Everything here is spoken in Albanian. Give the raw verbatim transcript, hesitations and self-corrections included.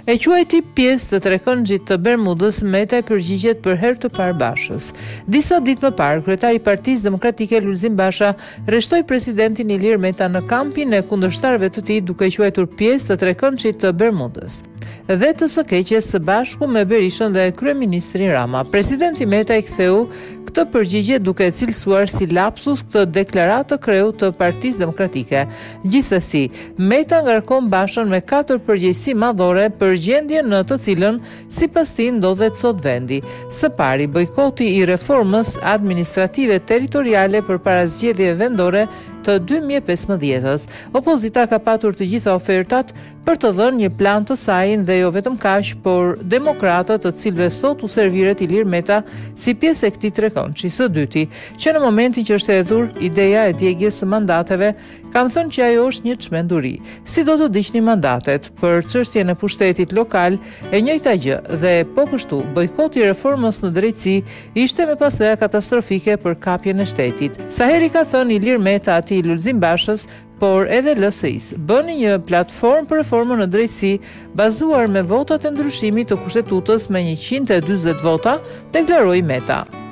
E quajti pjesë të trekëndshit të Bermudës, Meta i përgjigjet për herë të parë Bashës. Disa ditë më parë, kryetari i Partisë Demokratike Lulzim Basha rreshtoi presidentin Ilir Meta në kampin e kundërshtarëve të tij duke quajtur pjesë të trekëndshit të Bermudës dhe të së keqes së bashku me Berishën dhe kryeministrin Rama. Presidenti Meta i ktheu këtë përgjigje duke e cilësuar si lapsus këtë deklaratë të kreut të Partisë Demokratike. Gjithsesi, Meta ngarkon Bashën me katër përgjegjësi madhore për gjendjen në të cilën sipas tij ndodhet sot vendi. Së pari, bojkoti i reformës administrative territoriale përpara zgjedhjeve vendore të dy mijë e pesëmbëdhjetës. Opozita ka patur të gjitha ofertat për të dhënë një plan të saj dhe jo vetëm kaq, por demokratët, të cilëve sot u serviret Ilir Meta si pjesë e këtij trekëndshi. Së dyti, që në momentin që është hedhur ideja e djegjes së mandateve, kam thënë që ajo është një çmenduri. Si do të ndiqni mandatet për çështjen e pushtetit lokal, e njëjta gjë, dhe po kështu, bojkoti i reformës në drejtësi ishte me pasojë katastrofike për kapjen e shtetit. Sa herë ka thënë Ilir Meta atij Lulzim Bashës, por edhe L S I-s, bëni një platformë për reformën në drejtësi bazuar me votat e ndryshimit të kushtetutës me njëqind e dyzet vota, deklaroi Meta.